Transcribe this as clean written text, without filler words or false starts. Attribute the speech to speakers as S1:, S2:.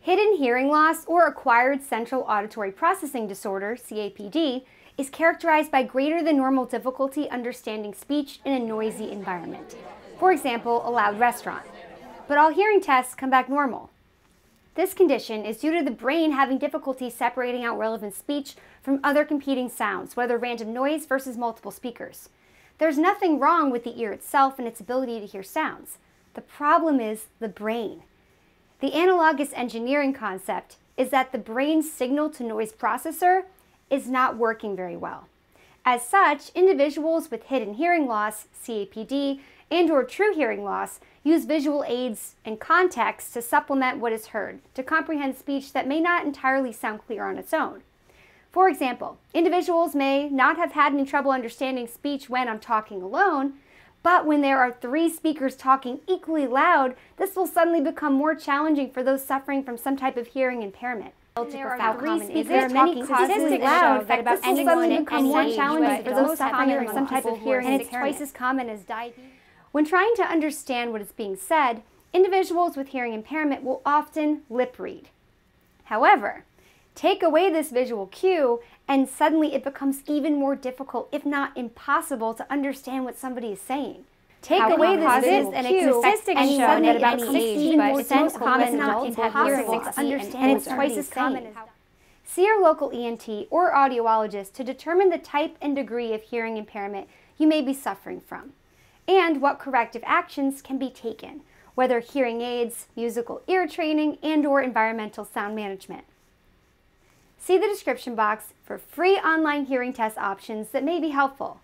S1: Hidden hearing loss, or acquired central auditory processing disorder, CAPD, is characterized by greater than normal difficulty understanding speech in a noisy environment. For example, a loud restaurant. But all hearing tests come back normal. This condition is due to the brain having difficulty separating out relevant speech from other competing sounds, whether random noise versus multiple speakers. There's nothing wrong with the ear itself and its ability to hear sounds. The problem is the brain. The analogous engineering concept is that the brain's signal-to-noise processor is not working very well. As such, individuals with hidden hearing loss, CAPD, and/or true hearing loss use visual aids and context to supplement what is heard, to comprehend speech that may not entirely sound clear on its own. For example, individuals may not have had any trouble understanding speech when I'm talking alone, but when there are 3 speakers talking equally loud, this will suddenly become more challenging for those suffering from some type of hearing impairment. There are 3 speakers talking equally loud that this will suddenly become more challenging for those suffering from some type of hearing impairment. And it's twice as common as diabetes. When trying to understand what is being said, individuals with hearing impairment will often lip read. However, take away this visual cue, and suddenly it becomes even more difficult, if not impossible, to understand what somebody is saying. Take away this visual cue, and suddenly at about 16% common not impossible to understand, and it's twice as common as. See your local ENT or audiologist to determine the type and degree of hearing impairment you may be suffering from, and what corrective actions can be taken, whether hearing aids, musical ear training, and/or environmental sound management. See the description box for free online hearing test options that may be helpful.